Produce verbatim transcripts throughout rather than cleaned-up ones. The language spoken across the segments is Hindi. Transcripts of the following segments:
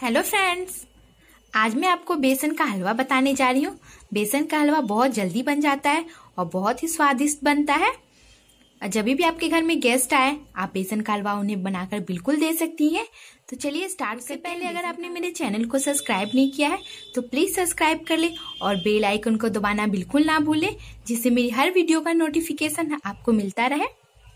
हेलो फ्रेंड्स, आज मैं आपको बेसन का हलवा बताने जा रही हूँ। बेसन का हलवा बहुत जल्दी बन जाता है और बहुत ही स्वादिष्ट बनता है। जब भी आपके घर में गेस्ट आए, आप बेसन का हलवा उन्हें बनाकर बिल्कुल दे सकती हैं। तो चलिए स्टार्ट से पहले अगर आपने मेरे चैनल को सब्सक्राइब नहीं किया है तो प्लीज सब्सक्राइब कर ले और बेल आइकन को दबाना बिल्कुल ना भूले, जिससे मेरी हर वीडियो का नोटिफिकेशन आपको मिलता रहे।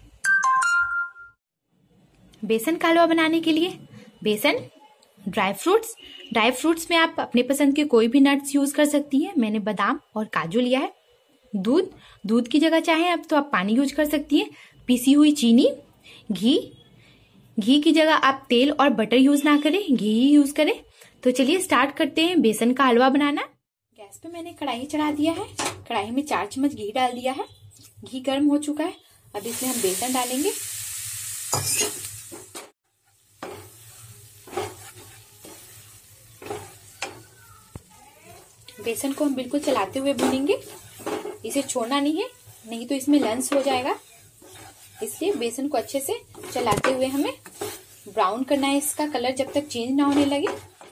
बेसन का हलवा बनाने के लिए बेसन, ड्राई फ्रूट्स ड्राई फ्रूट्स में आप अपने पसंद के कोई भी नट्स यूज कर सकती हैं। मैंने बादाम और काजू लिया है। दूध दूध की जगह चाहे आप तो आप पानी यूज कर सकती हैं। पिसी हुई चीनी, घी घी की जगह आप तेल और बटर यूज ना करें, घी ही यूज करें। तो चलिए स्टार्ट करते हैं बेसन का हलवा बनाना। गैस पे मैंने कढ़ाई चढ़ा दिया है। कढ़ाई में चार चम्मच घी डाल दिया है। घी गर्म हो चुका है। अब इसमें हम बेसन डालेंगे। बेसन को हम बिल्कुल चलाते हुए भूनेंगे, इसे छोड़ना नहीं है, नहीं तो इसमें लंस हो जाएगा। इसलिए बेसन को अच्छे से चलाते हुए हमें ब्राउन करना है, इसका कलर जब तक चेंज ना होने लगे।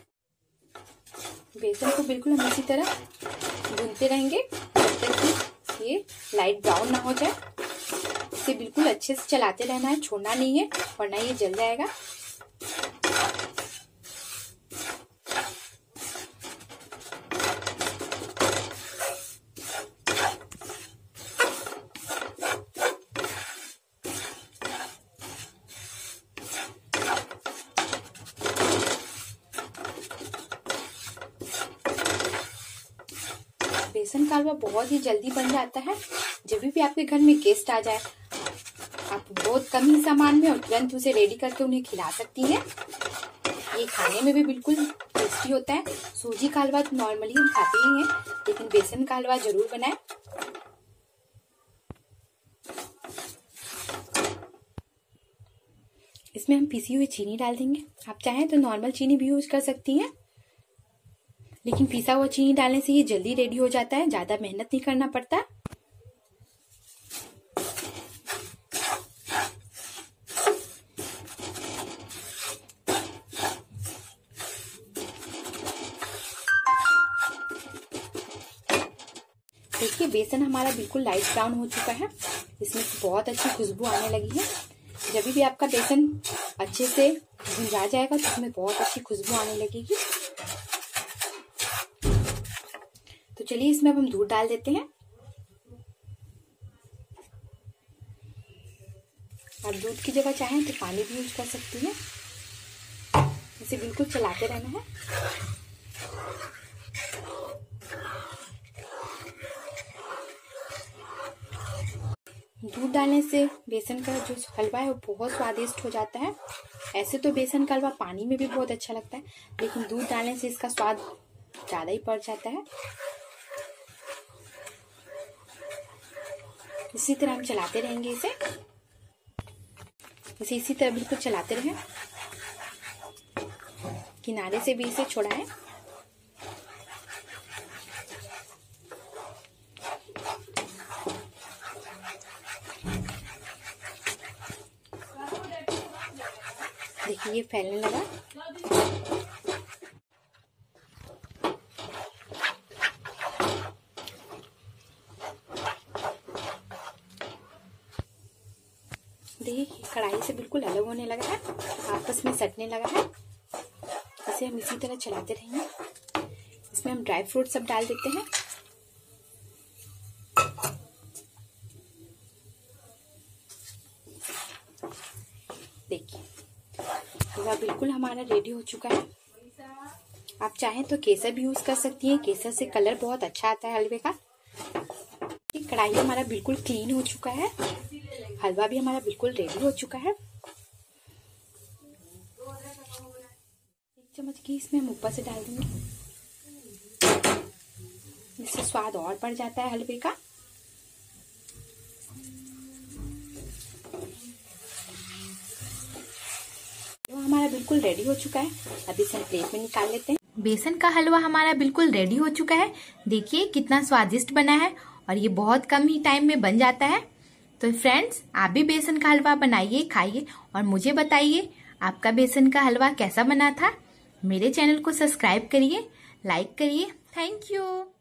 बेसन को बिल्कुल हम इसी तरह भूनते रहेंगे जब तक कि ये लाइट ब्राउन ना हो जाए। इसे बिल्कुल अच्छे से चलाते रहना है, छोड़ना नहीं है, वरना ये जल जाएगा। बेसन का हलवा बहुत ही जल्दी बन जाता है। जब भी आपके घर में गेस्ट आ जाए, आप बहुत कम ही सामान में और तुरंत उसे रेडी करके उन्हें खिला सकती हैं। ये खाने में भी बिल्कुल टेस्टी होता है। सूजी का हलवा तो नॉर्मली हम खाते ही हैं, लेकिन बेसन का हलवा जरूर बनाएं। इसमें हम पिसी हुई चीनी डाल देंगे। आप चाहें तो नॉर्मल चीनी भी यूज कर सकती हैं, लेकिन पिसा हुआ चीनी डालने से ये जल्दी रेडी हो जाता है, ज्यादा मेहनत नहीं करना पड़ता। देखिए बेसन हमारा बिल्कुल लाइट ब्राउन हो चुका है। इसमें बहुत अच्छी खुशबू आने लगी है। जब भी आपका बेसन अच्छे से भुंजा जाएगा तो इसमें बहुत अच्छी खुशबू आने लगेगी। तो चलिए इसमें अब हम दूध डाल देते हैं। आप दूध की जगह चाहें तो पानी भी यूज कर सकती हैं। इसे बिल्कुल चलाते रहना है। दूध डालने से बेसन का जो हलवा है वो बहुत स्वादिष्ट हो जाता है। ऐसे तो बेसन का हलवा पानी में भी बहुत अच्छा लगता है, लेकिन दूध डालने से इसका स्वाद ज्यादा ही बढ़ जाता है। इसी तरह हम चलाते रहेंगे इसे इसे इसी तरह बिल्कुल चलाते रहें। किनारे से भी इसे छोड़ाएं। देखिए ये फैलने लगा। देखिए कढ़ाई से बिल्कुल अलग होने लगा है, आपस में सटने लगा है। इसे हम इसी तरह चलाते रहेंगे। इसमें हम ड्राई फ्रूट सब डाल देते हैं। देखिए हलवा बिल्कुल हमारा रेडी हो चुका है। आप चाहें तो केसर भी यूज कर सकती हैं। केसर से कलर बहुत अच्छा आता है हलवे का। कढ़ाई हमारा बिल्कुल क्लीन हो चुका है। हलवा भी हमारा बिल्कुल रेडी हो चुका है। एक चम्मच घी इसमें हम ऊपर से डाल देंगे। इससे स्वाद और बढ़ जाता है हलवे का। तो हमारा बिल्कुल रेडी हो चुका है। अब इसे हम प्लेट में निकाल लेते हैं। बेसन का हलवा हमारा बिल्कुल रेडी हो चुका है। देखिए कितना स्वादिष्ट बना है और ये बहुत कम ही टाइम में बन जाता है। तो फ्रेंड्स, आप भी बेसन का हलवा बनाइए, खाइए और मुझे बताइए आपका बेसन का हलवा कैसा बना था। मेरे चैनल को सब्सक्राइब करिए, लाइक करिए। Thank you.